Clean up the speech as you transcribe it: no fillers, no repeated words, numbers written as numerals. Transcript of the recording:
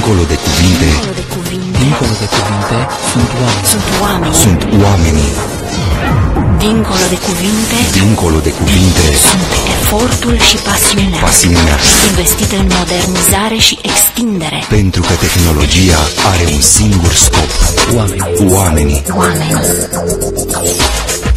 Dincolo de cuvinte, Dincolo de cuvinte sunt oameni. Sunt oameni. sunt oamenii. Dincolo de cuvinte Dincolo de cuvinte, sunt efortul și pasiunea pasiunea. investită în modernizare și extindere. Pentru că tehnologia are un singur scop. Oameni. Oamenii. Oameni.